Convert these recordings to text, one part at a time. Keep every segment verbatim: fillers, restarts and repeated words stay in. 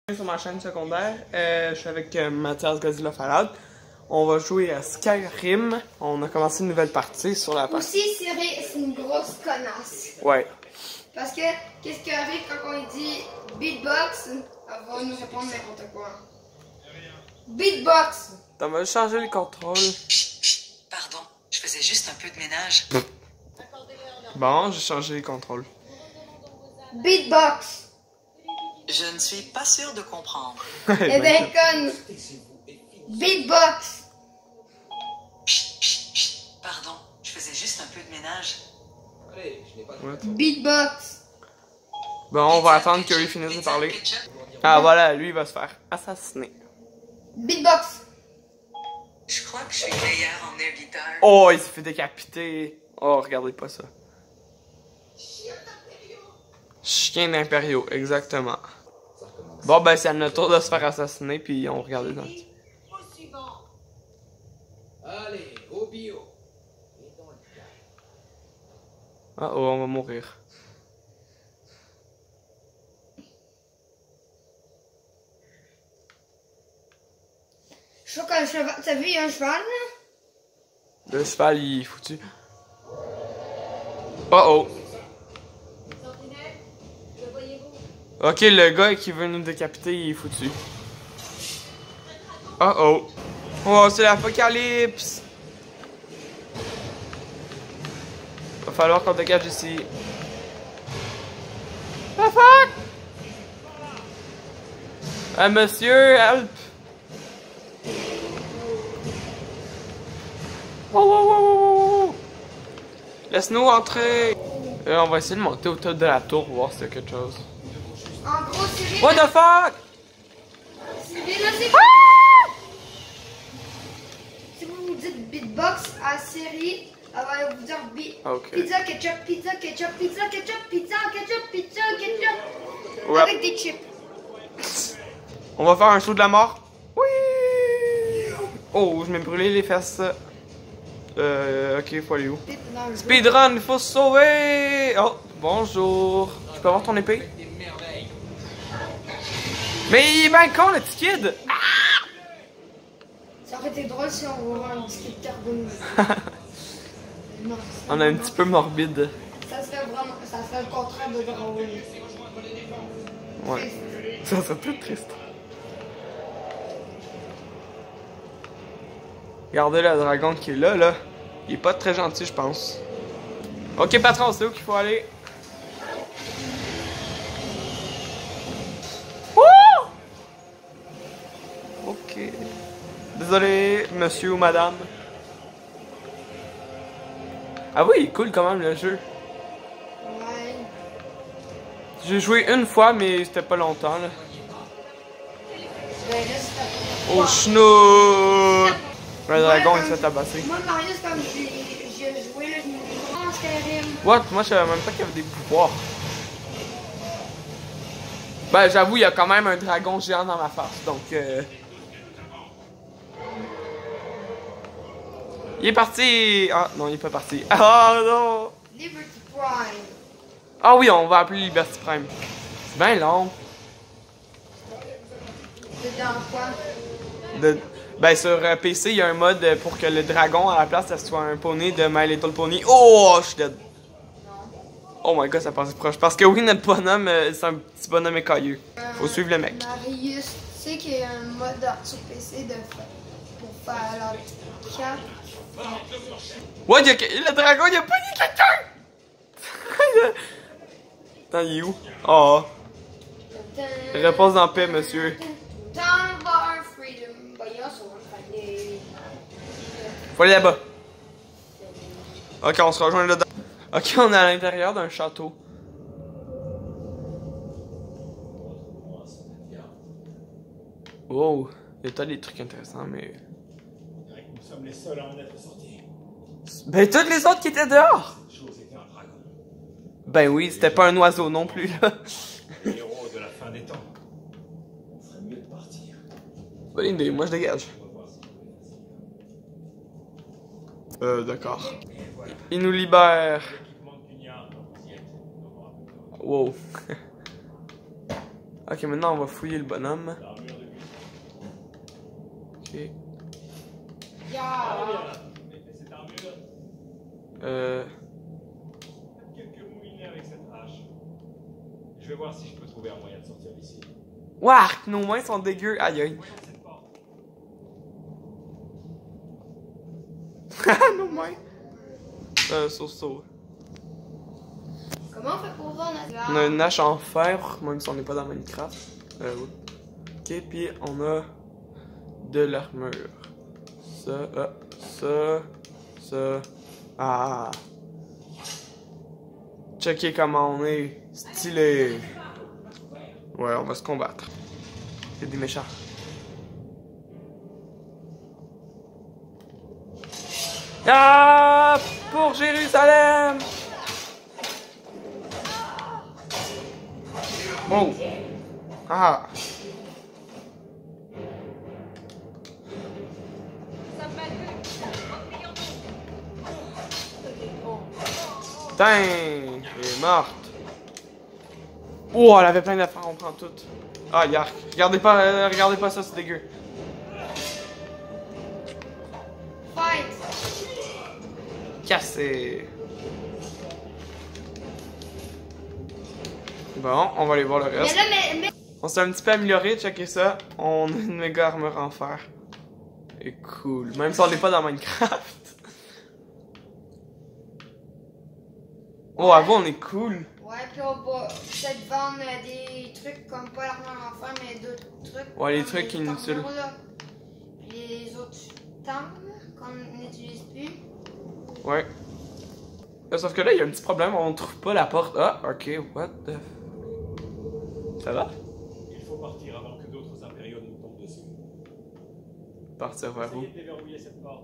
Sur ma chaîne secondaire, euh, je suis avec euh, Mathias Godzilla Fallout. On va jouer à Skyrim. On a commencé une nouvelle partie sur la partie. Aussi, Siri, c'est une grosse connasse. Ouais. Parce que, qu'est-ce qui arrive quand on lui dit beatbox? Elle va nous répondre n'importe quoi. Beatbox! T'as mal changé le contrôle. Pardon, je faisais juste un peu de ménage. Bon, j'ai changé les contrôles. Beatbox! Je ne suis pas sûr de comprendre. Eh ben, conne! Beatbox! Pardon, je faisais juste un peu de ménage. What? Beatbox! Bon, on va attendre que lui finisse de parler. Ah voilà, lui il va se faire assassiner. Beatbox! Je crois que je suis meilleur en erbiteur. Oh, il s'est fait décapiter. Oh, regardez pas ça. Chien d'impériaux, exactement. Bon, ben, c'est à notre tour de se faire assassiner, puis on regarde les dents. Allez, au bio. Ah oh, on va mourir. Je crois qu'un cheval. T'as vu, il y a un cheval là? Le cheval, il est foutu. Oh oh. Ok, le gars qui veut nous décapiter, il est foutu. Oh oh. Oh, c'est l'apocalypse. Va falloir qu'on dégage ici. Ah fuck! Ah monsieur, help! Wow, wow, wow, wow, wow. Laisse-nous entrer! Euh, on va essayer de monter au top de la tour, voir s'il y a quelque chose. En gros, Siri. What the fuck? Siri, là, c'est. Ah! Si vous vous dites beatbox à Siri, elle va vous dire bi Ok. pizza, ketchup, pizza, ketchup, pizza, ketchup, pizza, ketchup, pizza, ketchup. Ouais. Avec des chips. On va faire un saut de la mort. Oui! Oh, je m'ai brûlé les fesses. Euh, ok, faut aller où? Dans le jeu. Speedrun, il faut se sauver! Oh, bonjour. Je peux avoir ton épée? Mais il est bien con, le petit kid! Ça aurait été drôle si on voit un petit kit carbonisé. Non, ça- On est un petit peu morbide. Ça serait vraiment. Ça serait le contraire de drôle. Ouais. Ça serait tout triste. Regardez le dragon qui est là, là. Il est pas très gentil, je pense. Ok, patron, c'est où qu'il faut aller? Wouh! Ok. Désolé, monsieur ou madame. Ah oui, il est cool quand même le jeu. Ouais. J'ai joué une fois, mais c'était pas longtemps, là. Ben là, c'est Oh, schnout! Le dragon, il comme- s'est tabassé. Moi, Mario, c'est comme j'ai j'ai joué, là, je me dis, oh, Skyrim. What? Moi, je savais même pas qu'il y avait des pouvoirs. Ben, j'avoue, il y a quand même un dragon géant dans ma face, donc... Euh... Il est parti! Ah, non, il est pas parti. Ah, non! Liberty Prime. Ah oui, on va appeler Liberty Prime. C'est bien long. Dedans quoi? De... Ben, sur euh, P C, il y a un mode euh, pour que le dragon, à la place, ça soit un poney de My Little Pony. Oh, je suis dead. Oh my god, ça passe proche. Parce que oui, notre bonhomme, euh, c'est un petit bonhomme écailleux. Faut suivre le mec. Marius, tu sais qu'il y a un mode sur P C de fa- pour faire la quatre. What? Y a... Le dragon, il a pas dit quelqu'un! Attends, il est où? Oh. Réponse en paix, monsieur. Time bar freedom. Bah, il y a son famille. Faut aller là-bas. Ok, on se rejoint là-dedans. Ok, on est à l'intérieur d'un château. Wow, il y a peut-être des trucs intéressants, mais... Nous sommes les seuls à en être sortis. Ben, toutes les autres qui étaient dehors! Cette chose était un dragon. Ben oui, c'était pas un oiseau non plus, là. Le héros de la fin des temps. On ferait mieux de partir. Bonne idée, moi je dégage. Euh, d'accord. Il nous libère. Wow. Ok, maintenant on va fouiller le bonhomme. L'armure de Ok. Ya. cette armure. Euh. Quelques moulinets avec cette hache. Je vais voir si je peux trouver un moyen de sortir d'ici. Wark! Nos mains sont dégueu. Aïe aïe. Voyons cette porte. Nos mains. Euh, so so. Comment on fait pour voir notre On a une hache en fer, même si on n'est pas dans Minecraft. Euh, oui. Ok, puis on a de l'armure. Ça, euh, ça, ça. Ah! Checker comment on est. Stylé. Ouais, on va se combattre. Il y a des méchants. Ah! Pour Jérusalem! Oh! Ah! Putain! Elle est morte. Oh, elle avait plein d'affaires, on prend toutes. Ah, yark. Regardez pas, euh, regardez pas ça, c'est dégueu. Fight. Cassé. Bon, on va aller voir le Mais reste. là, mais, mais... On s'est un petit peu amélioré, checkez ça. On a une méga armure en fer. Et cool. Même si on n'est pas dans Minecraft. Oh, avant on est cool. Ouais, puis on va peut-être vendre euh, des trucs comme pas l'armure en fer, mais d'autres trucs. Ouais, les comme trucs inutiles. armures, là. Les autres armes qu'on n'utilise plus. Ouais. Euh, Sauf que là, il y a un petit problème, on trouve pas la porte. Ah, ok, what the... Ça va? Il faut partir avant que d'autres impériaux nous tombent dessus. Partir vers où? Essayez de déverrouiller cette porte.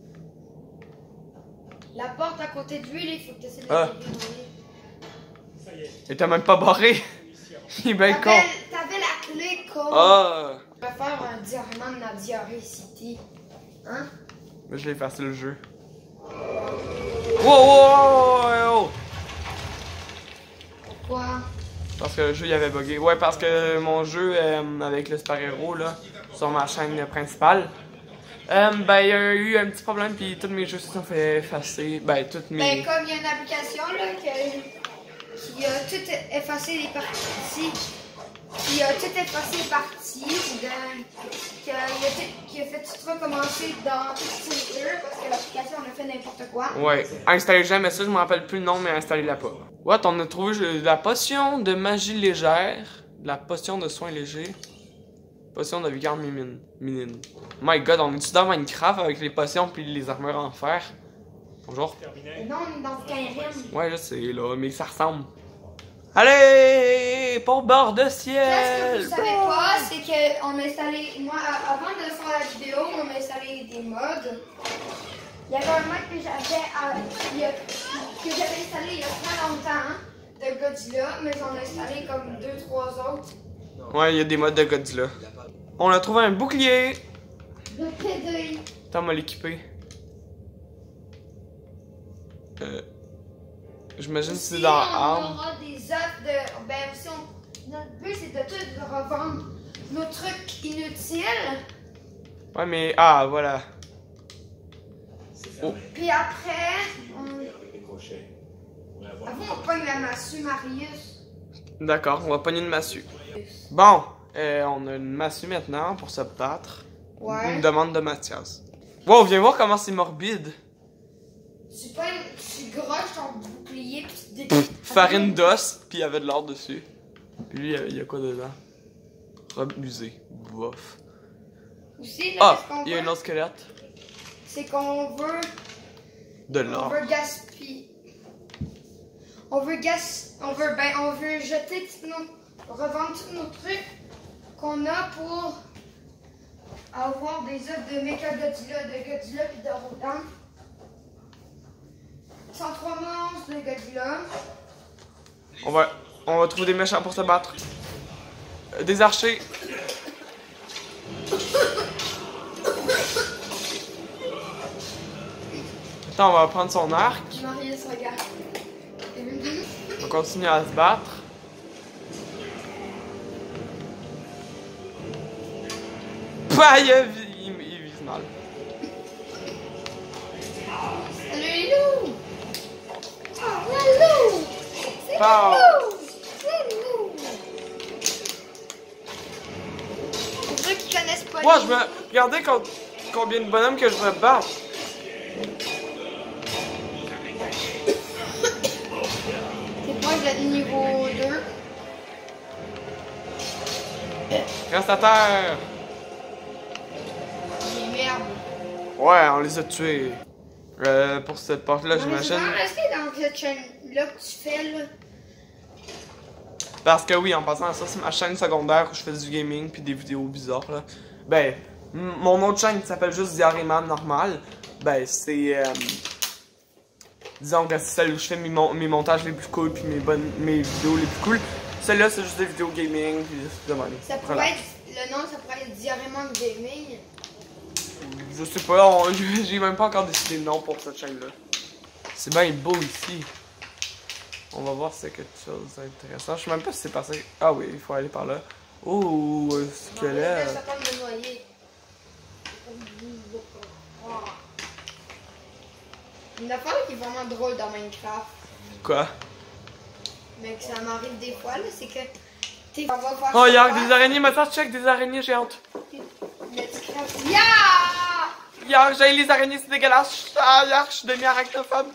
La porte à côté de lui, là, il faut que tu essaies de Ah. la déverrouiller. Ça y est. Il t'a même pas barré. Il est bien con. T'avais t'avais la clé, con. Ah! On va faire un diamant de la Diarrhée City. Hein? Mais je l'ai effacé le jeu. Wow, wow, wow, wow. Pourquoi? Parce que le jeu il avait bugué. Ouais, parce que mon jeu euh, avec le Super Héros là, sur ma chaîne principale, euh, ben il y a eu un petit problème puis tous mes jeux se sont fait effacer. Ben toutes mes. Ben, comme il y a une application là que- qui a tout effacé les parties, qui a tout effacé les parties, de- qui, a, il a tout- qui a fait tout recommencer dans Twitter parce que l'application on a fait n'importe quoi. Ouais, installez jamais ça, je me rappelle plus le nom, mais installez-la pas. What, on a trouvé je- la potion de magie légère, la potion de soins légers, potion de vigueur minine. minine. My god, on est-tu dans Minecraft avec les potions puis les armures en fer? Bonjour. Terminé. Non, on est dans Skyrim. Ouais, je sais, là, mais ça ressemble. Allez, pour bord de Là, ce que ciel! vous savez pas, c'est qu'on a installé, moi, a- avant de faire la vidéo, on a installé des mods. Il y avait un mod que j'avais à- il y a- que j'avais installé il y a très longtemps, hein, de Godzilla, mais j'en ai installé comme deux, trois autres. Ouais, il y a des modes de Godzilla. On a trouvé un bouclier! De P D. Attends, on va l'équiper. Euh. J'imagine que c'est Aussi, dans on armes. aura des offres de. Ben aussi, on- notre but c'est de tout revendre nos trucs inutiles. Ouais, mais. Ah, voilà. Oh. Puis après, on. Avec des crochets. On va avoir- Avant, on pogne la massue Marius. D'accord, on va pogner une massue. Bon, euh, on a une massue maintenant pour se battre. Ouais. Une demande de Mathias. Wow, viens voir comment c'est morbide. Tu pognes, tu groches ton bouclier puis tu dé- Farine d'os, puis il y avait de l'or dessus. Puis lui, il y a- il y a quoi dedans? Robe usée. Bof. Aussi, là, Ah, qu'est-ce qu'on il y a veut? un autre squelette. C'est qu'on veut. De On l'or. veut gaspiller. On veut gas. On veut. Ben, on veut jeter tous nos. Revendre tous nos trucs qu'on a pour avoir des œufs de Mecha Godzilla, de Godzilla puis de Rodan. cent trois monstres de Godzilla. On va, on va trouver des méchants pour se battre. Euh, des archers. Attends, on va prendre son arc. Marius, regarde. On continue à se battre. Bah, il, il, il vise mal. Salut les loups! Oh, le loup! C'est Pow. le loup! C'est le loup! Pour ceux qui connaissent pas Moi, les je me. Regardez com- combien de bonhommes que je me bats. C'est proche de niveau deux. Reste à terre. Les merdes. Ouais, on les a tués. Euh, pour cette porte-là, Non, mais c'est j'imagine. vraiment resté dans cette chaîne-là que tu fais, là. Parce que oui, en passant à ça, c'est ma chaîne secondaire où je fais du gaming puis des vidéos bizarres là. Ben, m- mon autre chaîne qui s'appelle juste Diaryman normal, ben c'est euh, disons que c'est celle où je fais mes, mon- mes montages les plus cool puis mes bonnes mes vidéos les plus cool. Celle-là c'est juste des vidéos gaming puis de même. Ça pourrait Voilà. être, le nom, ça pourrait être Diaryman Gaming. Je sais pas, on- j'ai même pas encore décidé le nom pour cette chaîne-là. C'est bien beau ici. On va voir si c'est quelque chose d'intéressant. Je sais même pas si c'est passé. Ah oui, il faut aller par là. Oh, un squelette. Ça peut me noyer. Une affaire qui est vraiment drôle dans Minecraft, Quoi? mais que ça m'arrive des fois, là, c'est que t'es on va faire Oh, ça y'a faire, des araignées, maintenant check des araignées géantes. mais tu crèves. Ya! Y'a, j'ai les araignées, c'est dégueulasse. Ah, y'a, je suis demi-arachnophobe.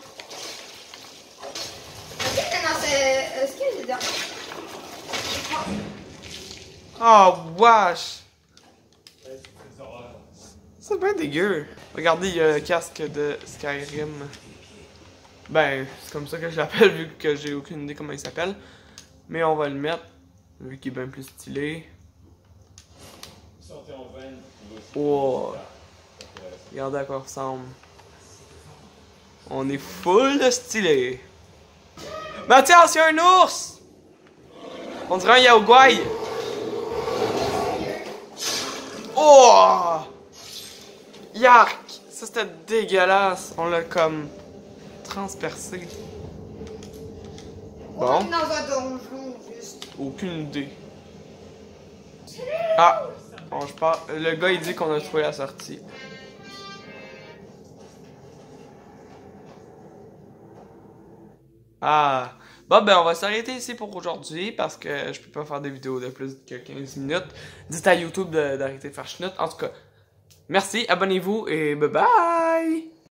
Est-ce que dans ce. Est-ce que j'ai dans. Oh, wesh. C'est bien dégueu. Regardez, il y a le casque de Skyrim. Ben, c'est comme ça que je l'appelle vu que j'ai aucune idée comment il s'appelle. Mais on va le mettre, vu qu'il est bien plus stylé. Sortez en veine. Oh. Regardez à quoi il ressemble. On est full de stylé. Mathias, il y a un ours! On dirait un yaoguai. Oh! Yark! Ça c'était dégueulasse. On l'a comme transpercé. On Bon. est dans un donjon, juste. Aucune idée. Ah! Bon, je pars. Le gars il dit qu'on a trouvé la sortie. Ah! Bon ben on va s'arrêter ici pour aujourd'hui parce que je peux pas faire des vidéos de plus que quinze minutes. Dites à YouTube de- d'arrêter de faire chenoute. En tout cas, merci, abonnez-vous et bye bye!